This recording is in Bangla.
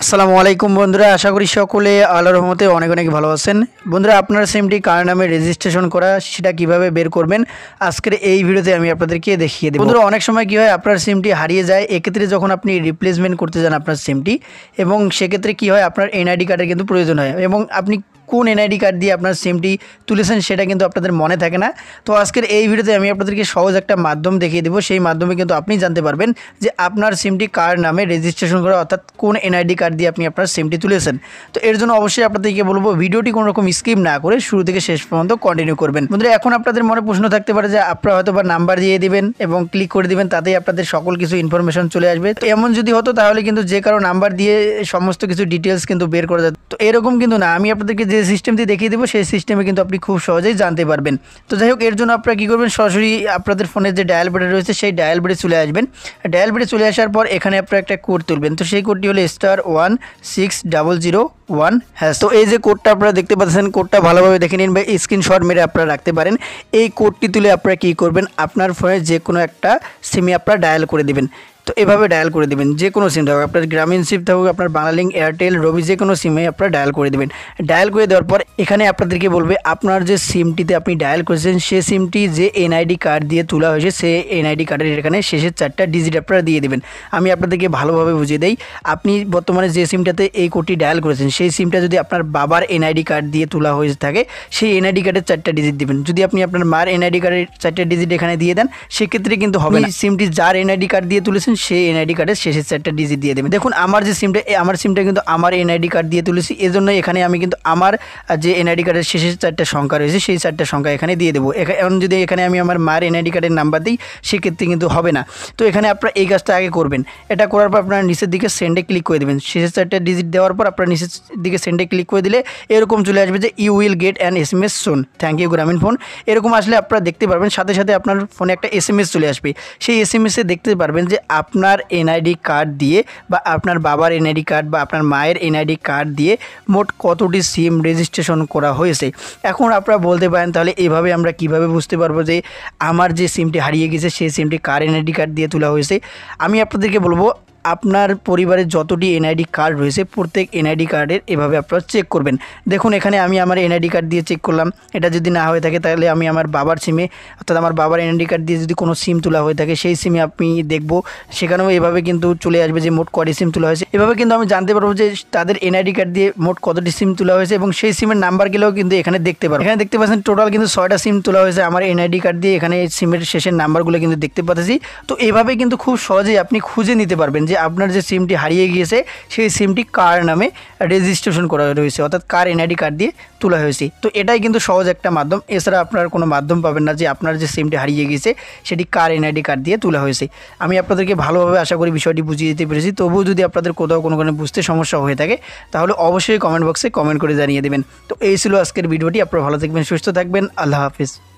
আসসালামু আলাইকুম বন্ধুরা, আশা করি সকলে আল্লাহর রহমতে অনেক অনেক ভালো আছেন। বন্ধুরা, আপনার সিমটি কার নামে রেজিস্ট্রেশন করা সেটা কিভাবে বের করবেন আজকের এই ভিডিওতে আমি আপনাদেরকে দেখিয়ে দেব। বন্ধুরা, অনেক সময় কি হয়, আপনার সিমটি হারিয়ে যায়। এক্ষেত্রে যখন আপনি রিপ্লেসমেন্ট করতে যান আপনার সিমটি, এবং সেক্ষেত্রে কি হয়, আপনার এনআইডি কার্ডের কিন্তু প্রয়োজন হয়, এবং আপনি কোন এনআইডি কার্ড দিয়ে আপনার সিমটি তুলেছেন সেটা কিন্তু আপনাদের মনে থাকে না। তো আজকের এই ভিডিওতে আমি আপনাদেরকে সহজ একটা মাধ্যম দেখিয়ে দেবো। সেই মাধ্যমে কিন্তু আপনি জানতে পারবেন যে আপনার সিমটি কার নামে রেজিস্ট্রেশন করা, অর্থাৎ কোন এনআইডি কার্ড দিয়ে আপনি আপনার সিমটি তুলেছেন। তো এর জন্য অবশ্যই আপনাদেরকে বলবো ভিডিওটি কোনো রকম স্কিপ না করে শুরু থেকে শেষ পর্যন্ত কন্টিনিউ করবেন। বন্ধুরা, এখন আপনাদের মনে প্রশ্ন থাকতে পারে যে আপনারা হয়তো বা নাম্বার দিয়ে দিবেন এবং ক্লিক করে দিবেন, তাতেই আপনাদের সকল কিছু ইনফরমেশন চলে আসবে। তো এমন যদি হতো তাহলে কিন্তু যে কারো নাম্বার দিয়ে সমস্ত কিছু ডিটেলস কিন্তু বের করা যেত। তো এরকম কিন্তু না, আমি আপনাদেরকে যে সিস্টেমটি দেখিয়ে দেবো সেই সিস্টেমে কিন্তু আপনি খুব সহজেই জানতে পারবেন। তো যাই হোক, এর জন্য আপনারা কী করবেন, সরাসরি আপনাদের ফোনের যে ডায়াল বেডে রয়েছে সেই ডায়াল বেডে চলে আসবেন। ডায়াল বেডে চলে আসার পর এখানে আপনারা একটা কোড তুলবেন। তো সেই কোডটি হলো *16001#। তো এই যে কোডটা আপনারা দেখতে পাচ্ছেন, কোডটা ভালোভাবে দেখে নিন বা স্ক্রিনশট মেরে আপনারা রাখতে পারেন। এই কোডটি তুলে আপনারা কী করবেন, আপনার ফোনে যে কোনো একটা সিমে আপনারা ডায়াল করে দেবেন। তো এভাবে ডায়াল করে দেবেন, যে কোনো সিম থাকুক, আপনার গ্রামীণ সিম থাকুক, আপনার বাংলালিংক, এয়ারটেল, রবি, যে কোনো সিমে আপনারা ডায়াল করে দেবেন। ডায়াল করে দেওয়ার পর এখানে আপনাদেরকে বলবে আপনার যে সিমটিতে আপনি ডায়াল করেছেন সেই সিমটি যে এনআইডি কার্ড দিয়ে তোলা হয়েছে সেই এনআইডি কার্ডের এখানে শেষের 4টা ডিজিট আপনারা দিয়ে দেবেন। আমি আপনাদেরকে ভালোভাবে বুঝিয়ে দেই। আপনি বর্তমানে যে সিমটাতে এই কোডটি ডায়াল করেছেন সেই সিমটা যদি আপনার বাবার এনআইডি কার্ড দিয়ে তোলা হয়ে থাকে, সেই এনআইডি কার্ডের 4টা ডিজিট দেবেন। যদি আপনি আপনার মার এনআইডি কার্ডের 4টা ডিজিট এখানে দিয়ে দেন, সেক্ষেত্রে কিন্তু হবে না। সিমটি যার এনআইডি কার্ড দিয়ে তুলেছেন সেই এনআইডি কার্ডের শেষের 4টা ডিজিট দিয়ে দেবেন। দেখুন, আমার সিমটা কিন্তু আমার এনআইডি কার্ড দিয়ে তুলেছি, এজন্য এখানে আমি কিন্তু আমার যে এনআইডি কার্ডের শেষের 4টা সংখ্যা রয়েছে সেই 4টা সংখ্যা এখানে দিয়ে দেবো। এখন যদি এখানে আমি আমার মার এনআইডি কার্ডের নাম্বার দিই, সেক্ষেত্রে কিন্তু হবে না। তো এখানে আপনারা এই কাজটা আগে করবেন। এটা করার পর আপনারা নিচের দিকে সেন্ডে ক্লিক করে দেবেন। শেষের 4টা ডিজিট দেওয়ার পর আপনারা নিচের দিকে সেন্ডে ক্লিক করে দিলে এরকম চলে আসবে যে you will get an SMS soon, thank you Grameen phone. এরকম আসলে আপনারা দেখতে পারবেন, সাথে সাথে আপনার ফোনে একটা SMS চলে আসবে। সেই SMS-এ দেখতে পারবেন যে আপনার এনআইডি কার্ড দিয়ে বা আপনার বাবার এনআইডি কার্ড বা আপনার মায়ের এনআইডি কার্ড দিয়ে মোট কতটি সিম রেজিস্ট্রেশন করা হয়েছে। এখন আপনারা বলতে পারেন, তাহলে এভাবে আমরা কিভাবে বুঝতে পারবো যে আমার যে সিমটি হারিয়ে গেছে সেই সিমটি কার এনআইডি কার্ড দিয়ে তোলা হয়েছে? আমি আপনাদেরকে বলবো, আপনার পরিবারের যতটি এনআইডি কার্ড রয়েছে প্রত্যেক এনআইডি কার্ডের এভাবে আপনারা চেক করবেন। দেখুন, এখানে আমি আমার এনআইডি কার্ড দিয়ে চেক করলাম। এটা যদি না হয়ে থাকে তাহলে আমি আমার বাবার সিমে, অর্থাৎ আমার বাবার এনআইডি কার্ড দিয়ে যদি কোনো সিম তোলা হয়ে থাকে সেই সিমে আপনি দেখবো, সেখানেও এভাবে কিন্তু চলে আসবে যে মোট কটি সিম তোলা হয়েছে। এভাবে কিন্তু আমি জানতে পারবো যে তাদের এনআইডি কার্ড দিয়ে মোট কতটি সিম তোলা হয়েছে, এবং সেই সিমের নাম্বারগুলোও কিন্তু এখানে দেখতে পারবো। এখানে দেখতে পাচ্ছেন টোটাল কিন্তু 6টা সিম তোলা হয়েছে আমার এনআইডি কার্ড দিয়ে। এখানে সিমের শেষের নাম্বারগুলো কিন্তু দেখতে পাচ্ছি। তো এভাবে কিন্তু খুব সহজেই আপনি খুঁজে নিতে পারবেন যে আপনার যে সিমটি হারিয়ে গিয়েছে সেই সিমটি কার নামে রেজিস্ট্রেশন করা রয়েছে, অর্থাৎ কার এনআইডি কার্ড দিয়ে তোলা হয়েছে। তো এটাই কিন্তু সহজ একটা মাধ্যম। এছাড়া আপনার কোনো মাধ্যম পাবেন না যে আপনার যে সিমটি হারিয়ে গিয়েছে সেটি কার এনআইডি কার্ড দিয়ে তোলা হয়েছে। আমি আপনাদেরকে ভালোভাবে আশা করি বিষয়টি বুঝিয়ে দিতে পেরেছি। তবুও যদি আপনাদের কোথাও কোনো বুঝতে সমস্যা হয়ে থাকে তাহলে অবশ্যই কমেন্ট বক্সে কমেন্ট করে জানিয়ে দেবেন। তো এই ছিল আজকের ভিডিওটি। আপনারা ভালো থাকবেন, সুস্থ থাকবেন। আল্লাহ হাফিজ।